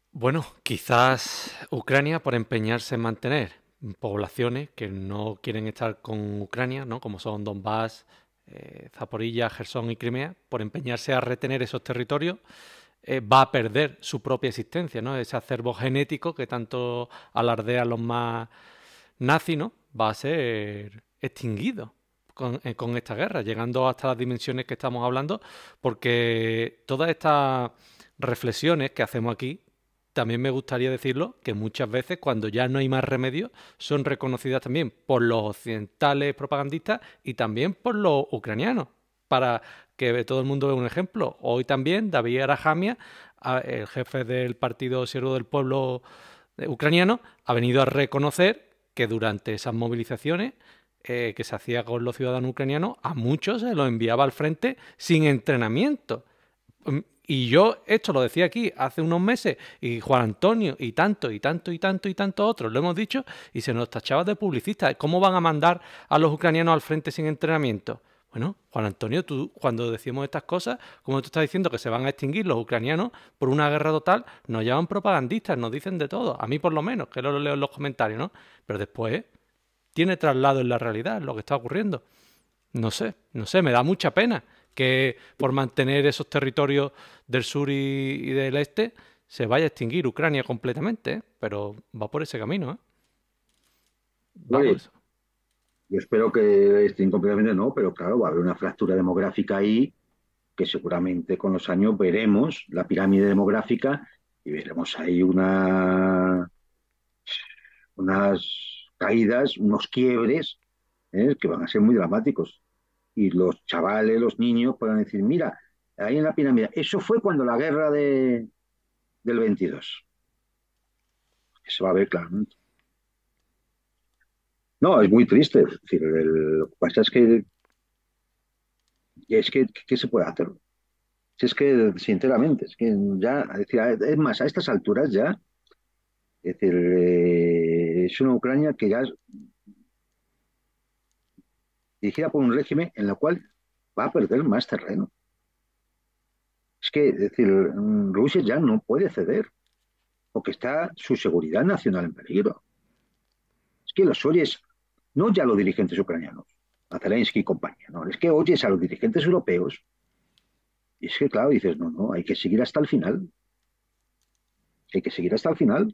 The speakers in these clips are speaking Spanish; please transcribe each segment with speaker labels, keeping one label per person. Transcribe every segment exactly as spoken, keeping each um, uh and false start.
Speaker 1: Bueno, quizás Ucrania por empeñarse en mantener poblaciones que no quieren estar con Ucrania, ¿no? Como son Donbass, eh, Zaporilla, Gerson y Crimea, por empeñarse a retener esos territorios, eh, va a perder su propia existencia, ¿no? Ese acervo genético que tanto alardean los más nazis, ¿no? Va a ser extinguido con, eh, con esta guerra, llegando hasta las dimensiones que estamos hablando, porque todas estas reflexiones que hacemos aquí, también me gustaría decirlo, que muchas veces cuando ya no hay más remedio, son reconocidas también por los occidentales propagandistas y también por los ucranianos. Para que todo el mundo vea un ejemplo, hoy también David Arajamia, el jefe del Partido Siervo del Pueblo ucraniano, ha venido a reconocer que durante esas movilizaciones eh, que se hacía con los ciudadanos ucranianos, a muchos se los enviaba al frente sin entrenamiento. Y yo esto lo decía aquí hace unos meses, y Juan Antonio, y tanto, y tanto, y tanto, y tanto otros, lo hemos dicho, y se nos tachaba de publicistas. ¿Cómo van a mandar a los ucranianos al frente sin entrenamiento? Bueno, Juan Antonio, tú cuando decimos estas cosas, como tú estás diciendo que se van a extinguir los ucranianos por una guerra total, nos llaman propagandistas, nos dicen de todo, a mí por lo menos, que lo leo en los comentarios, ¿no? Pero después tiene traslado en la realidad lo que está ocurriendo. No sé, no sé, me da mucha pena que por mantener esos territorios del sur y, y del este se vaya a extinguir Ucrania completamente, ¿eh? Pero va por ese camino, ¿eh? Va por
Speaker 2: Oye,
Speaker 1: eso.
Speaker 2: yo espero que estén completamente no, pero claro, va a haber una fractura demográfica ahí que seguramente con los años veremos la pirámide demográfica y veremos ahí una, unas caídas, unos quiebres, ¿eh? Que van a ser muy dramáticos. Y los chavales, los niños puedan decir, mira, ahí en la pirámide, eso fue cuando la guerra de, del veintidós. Se va a ver claramente. No, es muy triste. Es decir, el- lo que pasa es que, es que, ¿qué se puede hacer? Si es que, sinceramente, es que ya, es decir, es más, a estas alturas ya, es decir, eh, es una Ucrania que ya es dirigida por un régimen en el cual va a perder más terreno. Es que, es decir, mm, Rusia ya no puede ceder, porque está su seguridad nacional en peligro. Es que los oyes, no ya los dirigentes ucranianos, a Zelensky y compañía, no, es que oyes a los dirigentes europeos y es que, claro, dices, no, no, hay que seguir hasta el final, hay que seguir hasta el final,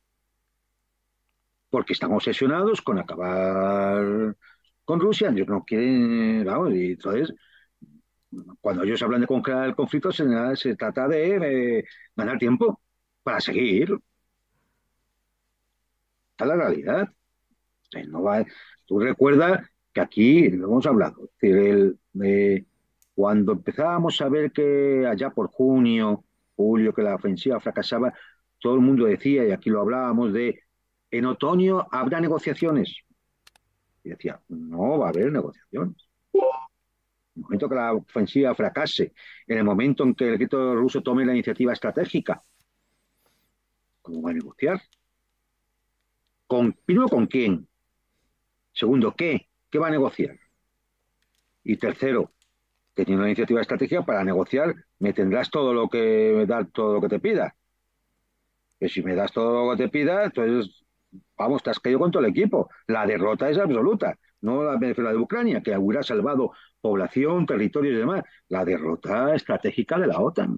Speaker 2: porque están obsesionados con acabar con Rusia, ellos no quieren, vamos, y entonces, cuando ellos hablan de congelar el conflicto, se, se trata de eh, ganar tiempo para seguir, esta es la realidad. Eh, No va, tú recuerdas que aquí lo hemos hablado, es decir, el, eh, cuando empezábamos a ver que allá por junio, julio, que la ofensiva fracasaba, todo el mundo decía, y aquí lo hablábamos, de en otoño habrá negociaciones. Y decía, no va a haber negociaciones. En el momento que la ofensiva fracase, en el momento en que el ejército ruso tome la iniciativa estratégica, ¿cómo va a negociar? ¿Con, primero, ¿con quién? Segundo, ¿qué? ¿Qué va a negociar? Y tercero, que tiene una iniciativa estratégica para negociar, me tendrás todo lo que dar todo lo que te pida. Que si me das todo lo que te pida, entonces, vamos, te has caído con todo el equipo. La derrota es absoluta, no la Venezuela de Ucrania, que hubiera salvado población, territorios y demás. La derrota estratégica de la OTAN.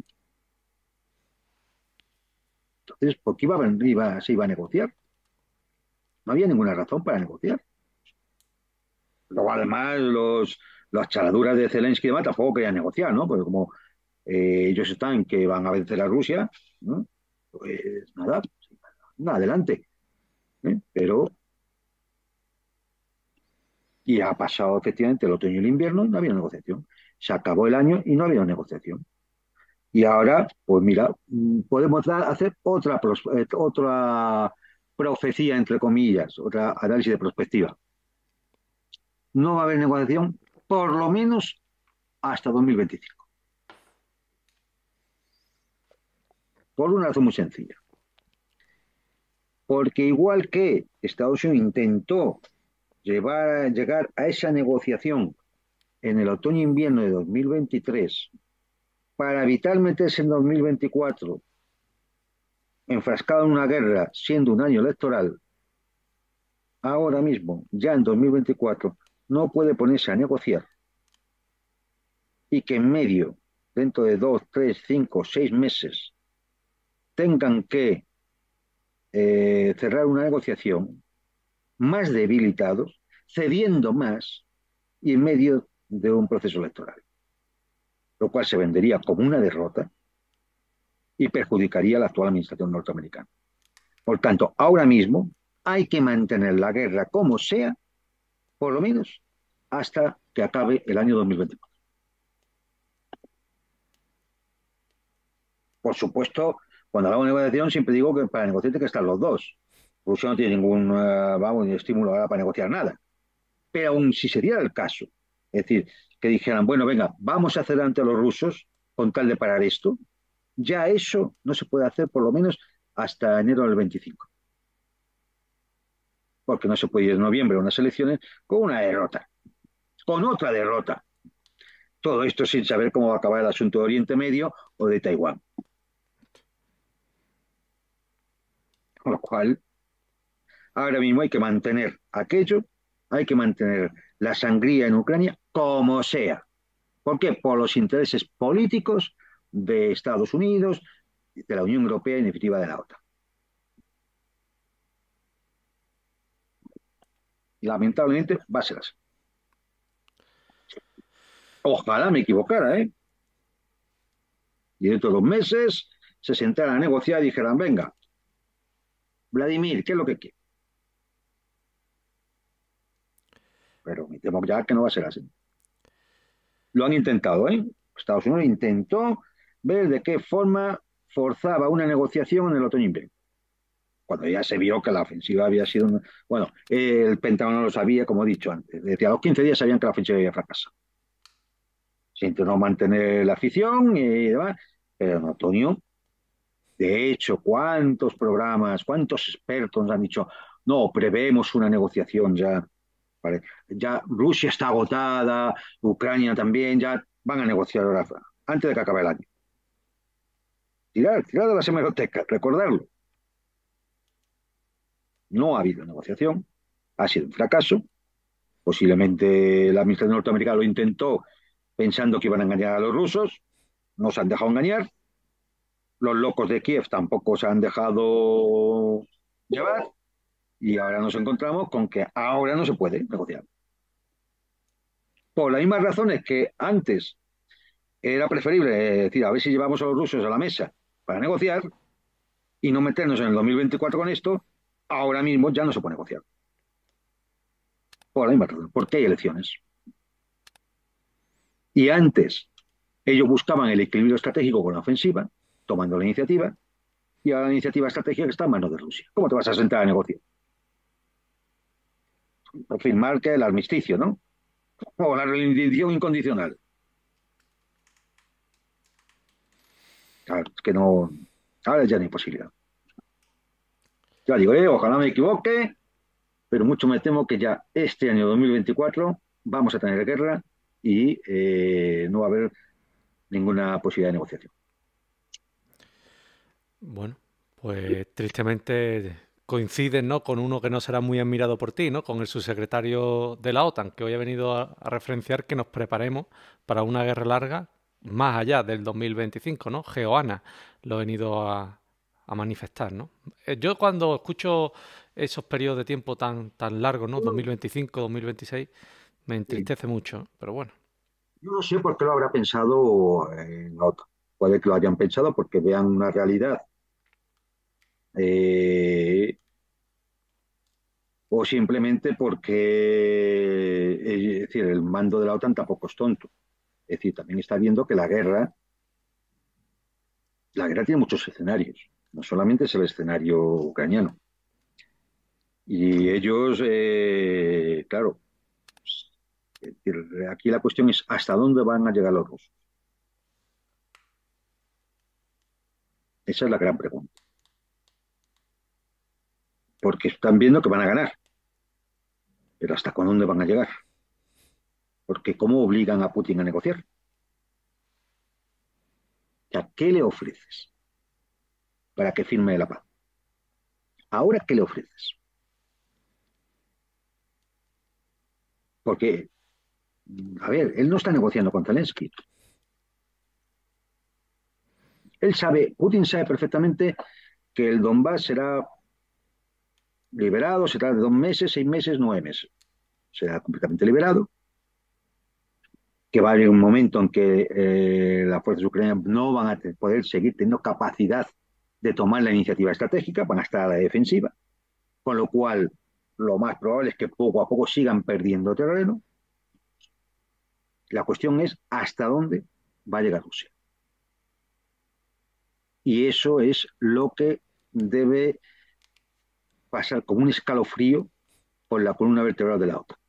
Speaker 2: Entonces, ¿por qué iba, iba, se iba a negociar? No había ninguna razón para negociar. Luego, además, los, las charaduras de Zelensky y demás tampoco querían negociar, ¿no? Porque como eh, ellos están que van a vencer a Rusia, ¿no? Pues nada, nada, adelante. ¿Eh? Pero, y ha pasado efectivamente el otoño y el invierno y no había negociación. Se acabó el año y no había negociación. Y ahora, pues mira, mm, podemos dar, hacer otra, eh, otra profecía, entre comillas, otra análisis de perspectiva. No va a haber negociación por lo menos hasta dos mil veinticinco. Por una razón muy sencilla. Porque igual que Estados Unidos intentó llevar, llegar a esa negociación en el otoño-invierno de dos mil veintitrés para evitar meterse en dos mil veinticuatro enfrascado en una guerra siendo un año electoral, ahora mismo, ya en dos mil veinticuatro, no puede ponerse a negociar y que en medio, dentro de dos, tres, cinco, seis meses, tengan que eh, cerrar una negociación más debilitados, cediendo más y en medio de un proceso electoral, lo cual se vendería como una derrota y perjudicaría a la actual administración norteamericana. Por tanto, ahora mismo hay que mantener la guerra como sea, por lo menos hasta que acabe el año dos mil veinticuatro. Por supuesto, cuando hablamos de negociación siempre digo que para negociar tienen que estar los dos. Rusia no tiene ningún uh, vamos, estímulo ahora para negociar nada. Pero aún si se diera el caso, es decir, que dijeran, bueno, venga, vamos a hacer ante los rusos con tal de parar esto, ya eso no se puede hacer por lo menos hasta enero del veinticinco. Porque no se puede ir en noviembre a unas elecciones con una derrota, con otra derrota. Todo esto sin saber cómo va a acabar el asunto de Oriente Medio o de Taiwán. Con lo cual, ahora mismo hay que mantener aquello, hay que mantener la sangría en Ucrania como sea. ¿Por qué? Por los intereses políticos de Estados Unidos, de la Unión Europea y en definitiva de la OTAN. Y lamentablemente va a ser así. Ojalá me equivocara, ¿eh? Y dentro de dos meses se sentaran a negociar y dijeran, venga, Vladimir, ¿qué es lo que quiere? Pero me temo ya que no va a ser así. Lo han intentado, ¿eh? Estados Unidos intentó ver de qué forma forzaba una negociación en el otoño-invierno, cuando ya se vio que la ofensiva había sido... Una... Bueno, el Pentágono lo sabía, como he dicho antes. Decía, a los quince días sabían que la ofensiva había fracasado. Se intentó mantener la afición y demás, pero en otoño, de hecho, ¿cuántos programas, cuántos expertos han dicho, no, prevemos una negociación ya? ¿Vale? Ya Rusia está agotada, Ucrania también, ya van a negociar ahora, antes de que acabe el año. Tirar, tirar de las hemerotecas, recordarlo. No ha habido negociación, ha sido un fracaso. Posiblemente la administración norteamericana lo intentó pensando que iban a engañar a los rusos, no se han dejado engañar. Los locos de Kiev tampoco se han dejado llevar y ahora nos encontramos con que ahora no se puede negociar. Por las mismas razones que antes era preferible decir, a ver si llevamos a los rusos a la mesa para negociar y no meternos en el dos mil veinticuatro con esto, ahora mismo ya no se puede negociar. Por la misma razón, porque hay elecciones. Y antes ellos buscaban el equilibrio estratégico con la ofensiva, tomando la iniciativa, y ahora la iniciativa estratégica está en manos de Rusia. ¿Cómo te vas a sentar a negociar? A firmar que el armisticio, ¿no? O la rendición incondicional. Claro, es que no. Ahora ya no hay posibilidad. Ya digo, eh, ojalá me equivoque, pero mucho me temo que ya este año dos mil veinticuatro vamos a tener guerra y eh, no va a haber ninguna posibilidad de negociación.
Speaker 1: Bueno, pues tristemente coinciden, ¿no?, con uno que no será muy admirado por ti, ¿no?, con el subsecretario de la OTAN, que hoy ha venido a, a referenciar que nos preparemos para una guerra larga más allá del dos mil veinticinco, ¿no? Geoana lo ha venido a, a manifestar, ¿no? Eh, Yo cuando escucho esos periodos de tiempo tan, tan largos, ¿no?, dos mil veinticinco, dos mil veintiséis, me
Speaker 2: Sí.
Speaker 1: entristece mucho, pero bueno.
Speaker 2: Yo no sé por qué lo habrá pensado en la OTAN. Puede que lo hayan pensado porque vean una realidad eh, o simplemente porque eh, es decir, el mando de la OTAN tampoco es tonto. Es decir, también está viendo que la guerra, la guerra tiene muchos escenarios, no solamente es el escenario ucraniano. Y ellos, eh, claro, es decir, aquí la cuestión es hasta dónde van a llegar los rusos. Esa es la gran pregunta. Porque están viendo que van a ganar, pero hasta con dónde van a llegar. Porque ¿cómo obligan a Putin a negociar? ¿A qué le ofreces? para que firme la paz. ¿Ahora qué le ofreces? Porque, a ver, él no está negociando con Zelensky. Él sabe, Putin sabe perfectamente que el Donbass será liberado, será de dos meses, seis meses, nueve meses. Será completamente liberado, que va a haber un momento en que eh, las fuerzas ucranianas no van a poder seguir teniendo capacidad de tomar la iniciativa estratégica, van a estar a la defensiva, con lo cual lo más probable es que poco a poco sigan perdiendo terreno. La cuestión es hasta dónde va a llegar Rusia. Y eso es lo que debe pasar como un escalofrío por la columna vertebral de la OTAN.